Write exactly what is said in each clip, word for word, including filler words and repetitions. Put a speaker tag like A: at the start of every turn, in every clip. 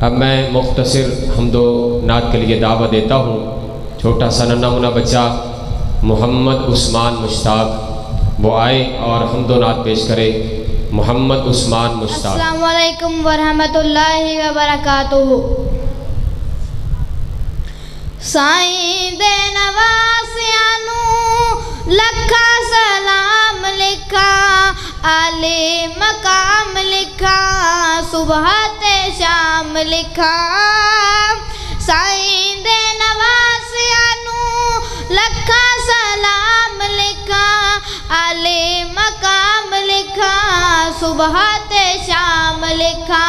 A: अब मैं मुख्तसर हमदो नात के लिए दावा देता हूँ। छोटा सा नन्हा मुन्ना बच्चा मोहम्मद उस्मान मुश्ताक वो आए और हमदो नात पेश करे। मोहम्मद उस्मान मुश्ताक।
B: अस्सलाम वालेकुम वरहमतुल्लाहि व बरकातुहू। साईं दे नवासियां नू लखा सलाम लिखा, आले मकाम लिखा, सुबह ते शाम लिखा। साईं दे नवासियां नू लखा सलाम लिखा, आले मकाम लिखा, सुबह ते शाम लिखा।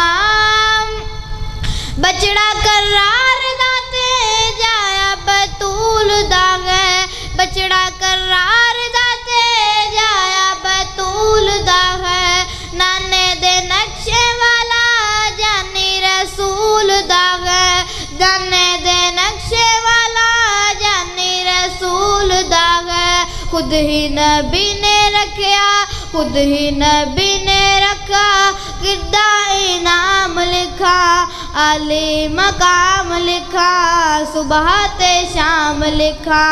B: बचड़ा करार दाते जाया बतूल दागे, बचड़ा करार दाते जाया बतूल दागे। नाने दे नक्शे वाला जानी रसूल दागे, जाने दे नक्शे वाला जानी रसूल दागे। खुद ही नबी ने रखा, खुद ही नबी ने रखा, किरदा इनाम लिखा, आले मकाम लिखा, सुबह ते शाम लिखा।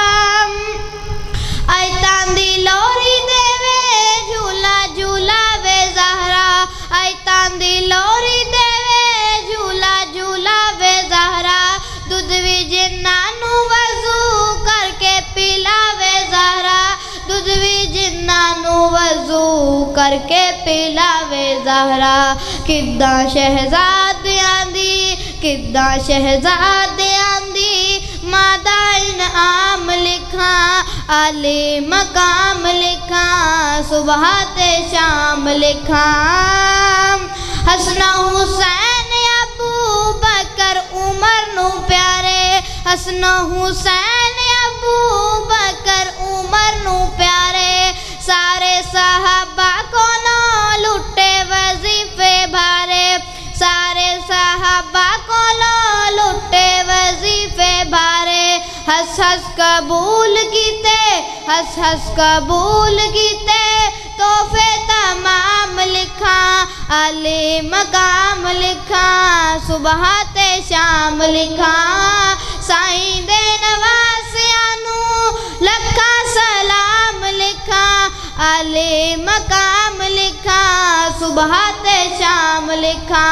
B: आयतां दी लोरी देवे झूला झूला वे ज़हरा, आयतां दी लोरी देवे झूला झूला वे ज़हरा। दूध भी जिन्नानू वज़ू करके पिलावे ज़हरा, दूध भी जिन्नानू वज़ू करके पिलावे ज़हरा। किद्दां शहज़ादियां दी, किद्दां शहज़ादियां दी, मादा इनाम लिखा, आले मकाम लिखा, सुबह ते शाम लिखा। हसन हुसैन अबू बकर उमर नू प्यारे, हसन हुसैन अबू बकर उमर नू प्यारे। सारे सहाबा को ना लुटे वजीफे भारे, सारे सहाबा को ना लुटे वजीफे भारे। हस हस कबूल कीते, हस हस कबूल कीते, तोहफे तमाम लिखा, आले मकाम लिखा, सुबह ते शाम लिखा। साईं दे नवासियां नू लखा सलाम लिखा, आले मकाम लिखा, सुबह ते शाम लिखा।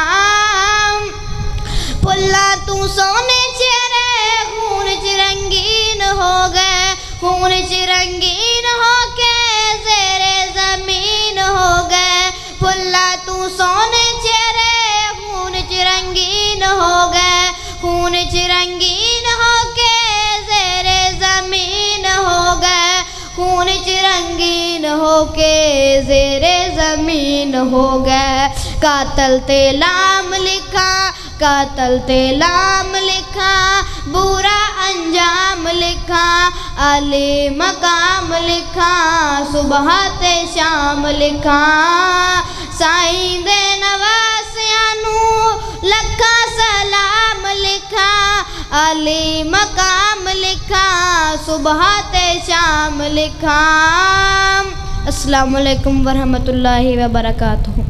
B: पुल्ला तू सोने चेहरे खून च रंगीन हो गए, खून च रंगीन हो के ज़ेरे ज़मीन हो गए। पुल्ला तू सोने चेहरे खून च रंगीन हो गए, खून च रंगीन हो के ज़ेरे ज़मीन हो गए, खून च रंगीन हो के ज़ेरे ज़मीन हो गए। कातल ते लाम लिखा, कातल ते लाम लिखा, बुरा अंजाम लिखा, आले मकाम लिखा, सुबह ते शाम लिखा। साईं दे नवासियां नू लखा सलाम लिखा, आले मकाम लिखा, सुबह ते शाम लिखा। अस्सलामु अलैकुम वरहमतुल्लाहि व बरकातुहू।